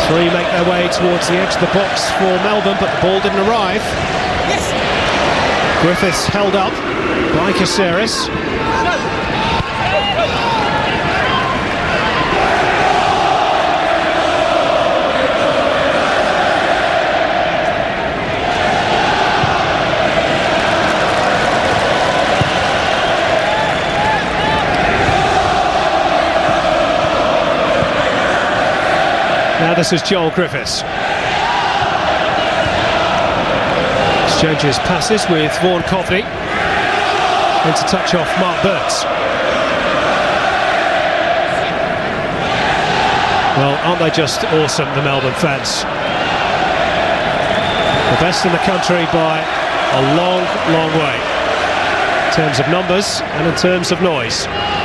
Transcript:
Three make their way towards the edge of the box for Melbourne, but the ball didn't arrive. Yes. Griffiths held up by Caceres. Now this is Joel Griffiths. Exchanges passes with Vaughan Coveney. Into touch off Mark Burns. Well, aren't they just awesome, the Melbourne fans? The best in the country by a long, long way. In terms of numbers and in terms of noise.